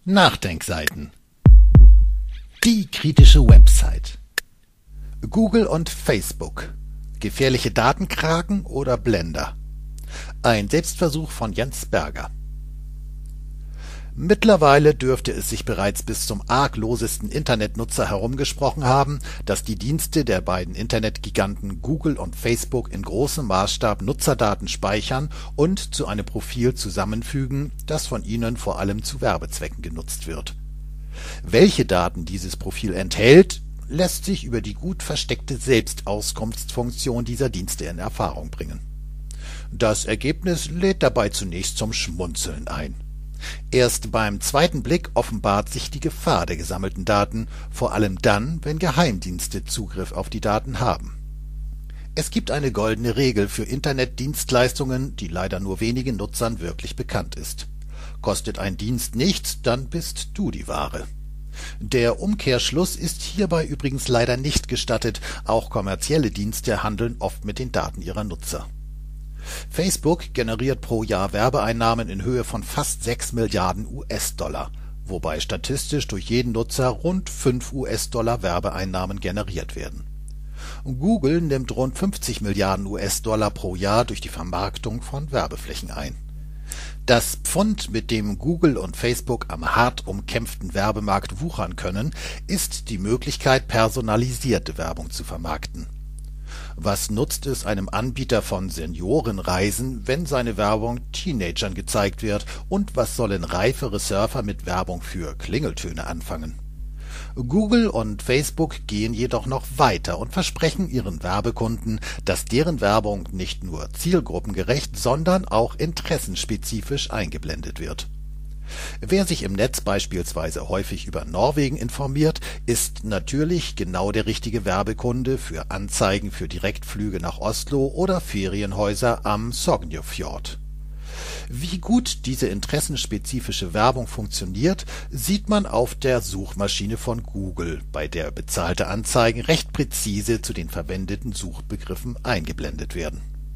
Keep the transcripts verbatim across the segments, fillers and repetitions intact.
Nachdenkseiten. Die kritische Website. Google und Facebook. Gefährliche Datenkraken oder Blender? Ein Selbstversuch von Jens Berger. Mittlerweile dürfte es sich bereits bis zum arglosesten Internetnutzer herumgesprochen haben, dass die Dienste der beiden Internetgiganten Google und Facebook in großem Maßstab Nutzerdaten speichern und zu einem Profil zusammenfügen, das von ihnen vor allem zu Werbezwecken genutzt wird. Welche Daten dieses Profil enthält, lässt sich über die gut versteckte Selbstauskunftsfunktion dieser Dienste in Erfahrung bringen. Das Ergebnis lädt dabei zunächst zum Schmunzeln ein. Erst beim zweiten Blick offenbart sich die Gefahr der gesammelten Daten, vor allem dann, wenn Geheimdienste Zugriff auf die Daten haben. Es gibt eine goldene Regel für Internetdienstleistungen, die leider nur wenigen Nutzern wirklich bekannt ist. Kostet ein Dienst nichts, dann bist du die Ware. Der Umkehrschluss ist hierbei übrigens leider nicht gestattet, auch kommerzielle Dienste handeln oft mit den Daten ihrer Nutzer. Facebook generiert pro Jahr Werbeeinnahmen in Höhe von fast sechs Milliarden US-Dollar, wobei statistisch durch jeden Nutzer rund fünf US-Dollar Werbeeinnahmen generiert werden. Google nimmt rund fünfzig Milliarden US-Dollar pro Jahr durch die Vermarktung von Werbeflächen ein. Das Pfund, mit dem Google und Facebook am hart umkämpften Werbemarkt wuchern können, ist die Möglichkeit, personalisierte Werbung zu vermarkten. Was nutzt es einem Anbieter von Seniorenreisen, wenn seine Werbung Teenagern gezeigt wird, und was sollen reifere Surfer mit Werbung für Klingeltöne anfangen? Google und Facebook gehen jedoch noch weiter und versprechen ihren Werbekunden, dass deren Werbung nicht nur zielgruppengerecht, sondern auch interessenspezifisch eingeblendet wird. Wer sich im Netz beispielsweise häufig über Norwegen informiert, ist natürlich genau der richtige Werbekunde für Anzeigen für Direktflüge nach Oslo oder Ferienhäuser am Sognefjord. Wie gut diese interessenspezifische Werbung funktioniert, sieht man auf der Suchmaschine von Google, bei der bezahlte Anzeigen recht präzise zu den verwendeten Suchbegriffen eingeblendet werden.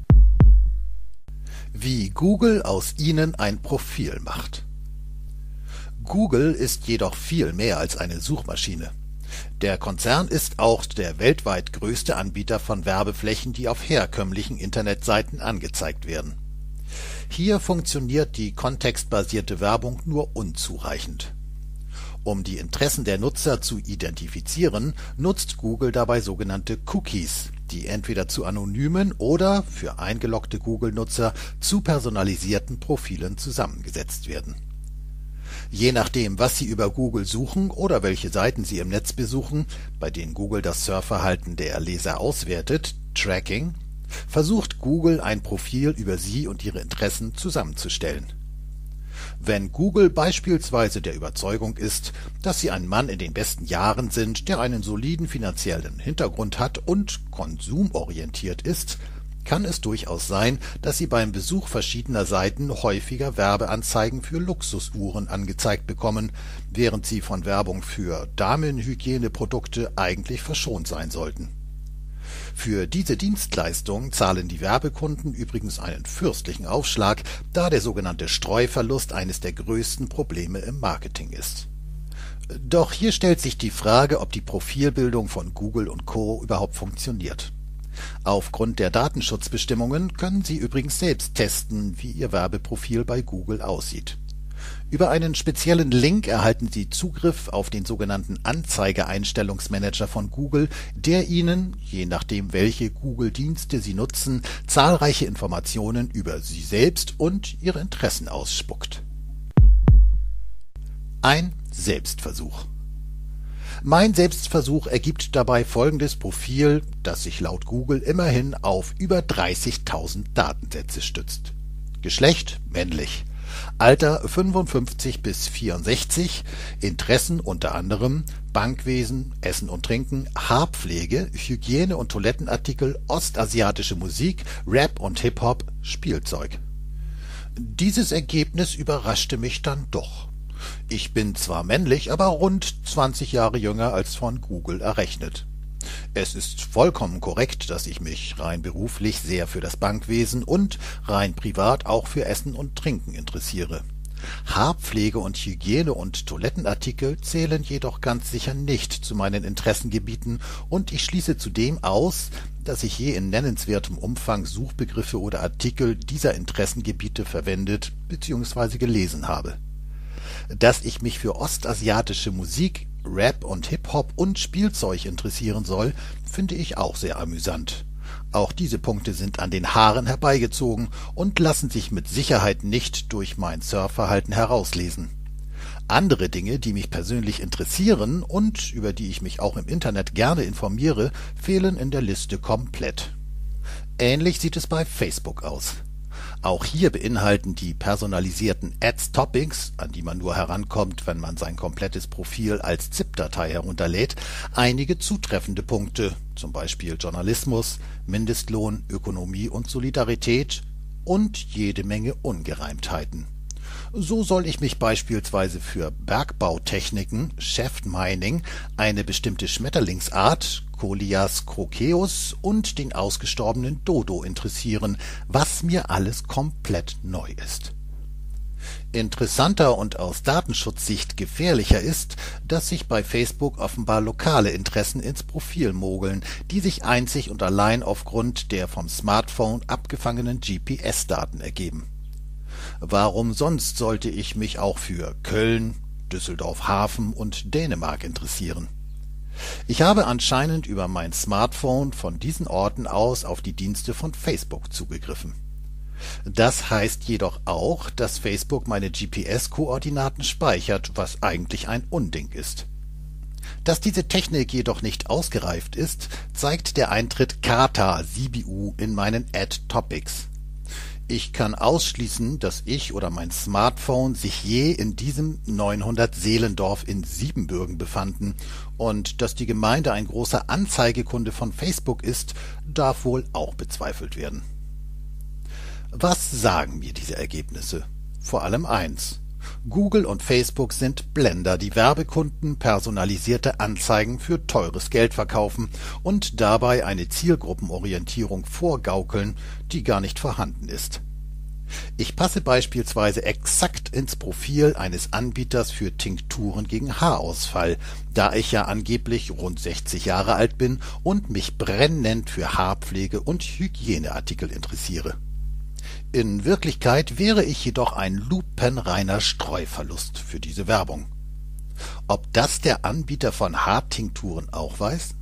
Wie Google aus ihnen ein Profil macht. Google ist jedoch viel mehr als eine Suchmaschine. Der Konzern ist auch der weltweit größte Anbieter von Werbeflächen, die auf herkömmlichen Internetseiten angezeigt werden. Hier funktioniert die kontextbasierte Werbung nur unzureichend. Um die Interessen der Nutzer zu identifizieren, nutzt Google dabei sogenannte Cookies, die entweder zu anonymen oder für eingeloggte Google-Nutzer zu personalisierten Profilen zusammengesetzt werden. Je nachdem, was Sie über Google suchen oder welche Seiten Sie im Netz besuchen, bei denen Google das Surfverhalten der Leser auswertet, Tracking, versucht Google ein Profil über Sie und Ihre Interessen zusammenzustellen. Wenn Google beispielsweise der Überzeugung ist, dass Sie ein Mann in den besten Jahren sind, der einen soliden finanziellen Hintergrund hat und konsumorientiert ist, kann es durchaus sein, dass Sie beim Besuch verschiedener Seiten häufiger Werbeanzeigen für Luxusuhren angezeigt bekommen, während Sie von Werbung für Damenhygieneprodukte eigentlich verschont sein sollten. Für diese Dienstleistung zahlen die Werbekunden übrigens einen fürstlichen Aufschlag, da der sogenannte Streuverlust eines der größten Probleme im Marketing ist. Doch hier stellt sich die Frage, ob die Profilbildung von Google und Co. überhaupt funktioniert. Aufgrund der Datenschutzbestimmungen können Sie übrigens selbst testen, wie Ihr Werbeprofil bei Google aussieht. Über einen speziellen Link erhalten Sie Zugriff auf den sogenannten Anzeigeeinstellungsmanager von Google, der Ihnen, je nachdem welche Google-Dienste Sie nutzen, zahlreiche Informationen über Sie selbst und Ihre Interessen ausspuckt. Ein Selbstversuch. Mein Selbstversuch ergibt dabei folgendes Profil, das sich laut Google immerhin auf über dreißigtausend Datensätze stützt. Geschlecht männlich, Alter fünfundfünfzig bis vierundsechzig, Interessen unter anderem Bankwesen, Essen und Trinken, Haarpflege, Hygiene- und Toilettenartikel, ostasiatische Musik, Rap und Hip-Hop, Spielzeug. Dieses Ergebnis überraschte mich dann doch. Ich bin zwar männlich, aber rund zwanzig Jahre jünger als von Google errechnet. Es ist vollkommen korrekt, dass ich mich rein beruflich sehr für das Bankwesen und rein privat auch für Essen und Trinken interessiere. Haarpflege und Hygiene und Toilettenartikel zählen jedoch ganz sicher nicht zu meinen Interessengebieten, und ich schließe zudem aus, dass ich je in nennenswertem Umfang Suchbegriffe oder Artikel dieser Interessengebiete verwendet bzw. gelesen habe. Dass ich mich für ostasiatische Musik, Rap und Hip-Hop und Spielzeug interessieren soll, finde ich auch sehr amüsant. Auch diese Punkte sind an den Haaren herbeigezogen und lassen sich mit Sicherheit nicht durch mein Surfverhalten herauslesen. Andere Dinge, die mich persönlich interessieren und über die ich mich auch im Internet gerne informiere, fehlen in der Liste komplett. Ähnlich sieht es bei Facebook aus. Auch hier beinhalten die personalisierten Ads-Topics, an die man nur herankommt, wenn man sein komplettes Profil als ZIP-Datei herunterlädt, einige zutreffende Punkte, zum Beispiel Journalismus, Mindestlohn, Ökonomie und Solidarität und jede Menge Ungereimtheiten. So soll ich mich beispielsweise für Bergbautechniken, Shaft Mining, eine bestimmte Schmetterlingsart, Colias croceus, und den ausgestorbenen Dodo interessieren, was mir alles komplett neu ist. Interessanter und aus Datenschutzsicht gefährlicher ist, dass sich bei Facebook offenbar lokale Interessen ins Profil mogeln, die sich einzig und allein aufgrund der vom Smartphone abgefangenen G P S-Daten ergeben. Warum sonst sollte ich mich auch für Köln, Düsseldorf Hafen und Dänemark interessieren? Ich habe anscheinend über mein Smartphone von diesen Orten aus auf die Dienste von Facebook zugegriffen. Das heißt jedoch auch, dass Facebook meine G P S-Koordinaten speichert, was eigentlich ein Unding ist. Dass diese Technik jedoch nicht ausgereift ist, zeigt der Eintritt Kata C B U in meinen Ad-Topics. Ich kann ausschließen, dass ich oder mein Smartphone sich je in diesem neunhundert Seelendorf in Siebenbürgen befanden, und dass die Gemeinde ein großer Anzeigekunde von Facebook ist, darf wohl auch bezweifelt werden. Was sagen mir diese Ergebnisse? Vor allem eins: Google und Facebook sind Blender, die Werbekunden personalisierte Anzeigen für teures Geld verkaufen und dabei eine Zielgruppenorientierung vorgaukeln, die gar nicht vorhanden ist. Ich passe beispielsweise exakt ins Profil eines Anbieters für Tinkturen gegen Haarausfall, da ich ja angeblich rund sechzig Jahre alt bin und mich brennend für Haarpflege und Hygieneartikel interessiere. In Wirklichkeit wäre ich jedoch ein lupenreiner Streuverlust für diese Werbung. Ob das der Anbieter von Haartinkturen auch weiß?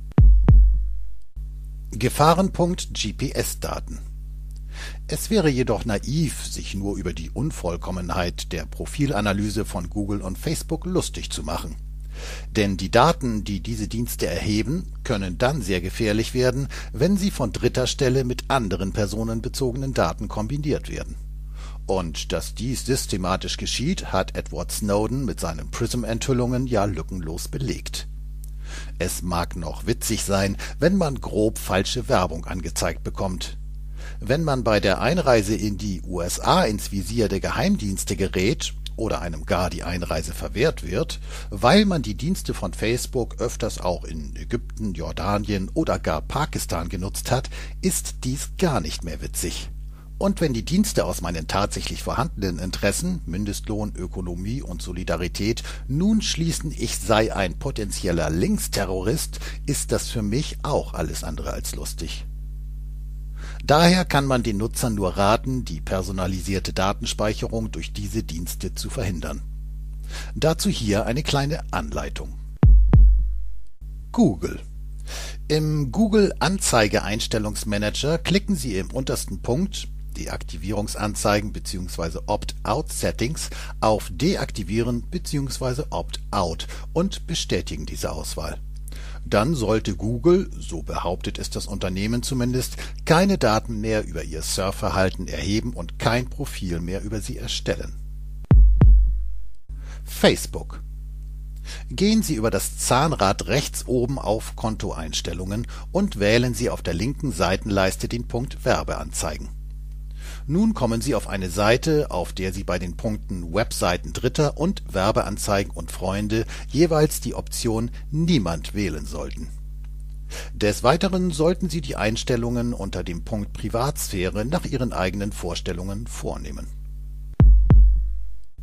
Gefahrenpunkt G P S-Daten. Es wäre jedoch naiv, sich nur über die Unvollkommenheit der Profilanalyse von Google und Facebook lustig zu machen. Denn die Daten, die diese Dienste erheben, können dann sehr gefährlich werden, wenn sie von dritter Stelle mit anderen personenbezogenen Daten kombiniert werden. Und dass dies systematisch geschieht, hat Edward Snowden mit seinen Prism-Enthüllungen ja lückenlos belegt. Es mag noch witzig sein, wenn man grob falsche Werbung angezeigt bekommt. Wenn man bei der Einreise in die U S A ins Visier der Geheimdienste gerät oder einem gar die Einreise verwehrt wird, weil man die Dienste von Facebook öfters auch in Ägypten, Jordanien oder gar Pakistan genutzt hat, ist dies gar nicht mehr witzig. Und wenn die Dienste aus meinen tatsächlich vorhandenen Interessen, Mindestlohn, Ökonomie und Solidarität, nun schließen, ich sei ein potenzieller Linksterrorist, ist das für mich auch alles andere als lustig. Daher kann man den Nutzern nur raten, die personalisierte Datenspeicherung durch diese Dienste zu verhindern. Dazu hier eine kleine Anleitung. Google. Im Google-Anzeige-Einstellungsmanager klicken Sie im untersten Punkt Deaktivierungsanzeigen bzw. Opt-out-Settings auf Deaktivieren bzw. Opt-out und bestätigen diese Auswahl. Dann sollte Google, so behauptet es das Unternehmen zumindest, keine Daten mehr über Ihr Surfverhalten erheben und kein Profil mehr über Sie erstellen. Facebook. Gehen Sie über das Zahnrad rechts oben auf Kontoeinstellungen und wählen Sie auf der linken Seitenleiste den Punkt Werbeanzeigen. Nun kommen Sie auf eine Seite, auf der Sie bei den Punkten Webseiten Dritter und Werbeanzeigen und Freunde jeweils die Option Niemand wählen sollten. Des Weiteren sollten Sie die Einstellungen unter dem Punkt Privatsphäre nach Ihren eigenen Vorstellungen vornehmen.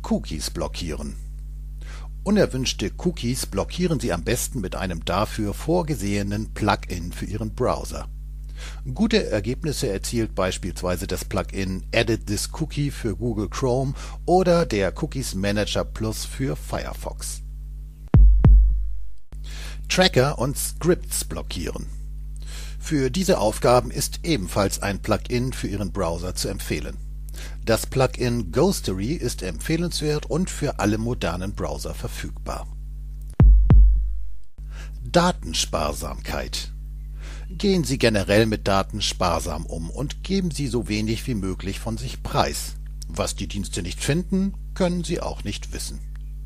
Cookies blockieren. Unerwünschte Cookies blockieren Sie am besten mit einem dafür vorgesehenen Plugin für Ihren Browser. Gute Ergebnisse erzielt beispielsweise das Plugin Edit this Cookie für Google Chrome oder der Cookies Manager Plus für Firefox. Tracker und Scripts blockieren. Für diese Aufgaben ist ebenfalls ein Plugin für Ihren Browser zu empfehlen. Das Plugin Ghostery ist empfehlenswert und für alle modernen Browser verfügbar. Datensparsamkeit. Gehen Sie generell mit Daten sparsam um und geben Sie so wenig wie möglich von sich preis. Was die Dienste nicht finden, können sie auch nicht wissen.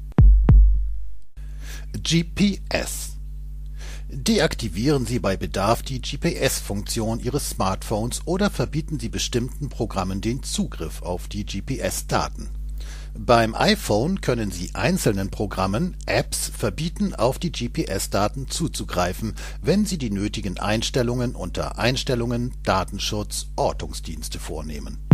G P S. Deaktivieren Sie bei Bedarf die G P S-Funktion Ihres Smartphones oder verbieten Sie bestimmten Programmen den Zugriff auf die G P S-Daten. Beim iPhone können Sie einzelnen Programmen, Apps verbieten, auf die G P S-Daten zuzugreifen, wenn sie die nötigen Einstellungen unter Einstellungen, Datenschutz, Ortungsdienste vornehmen.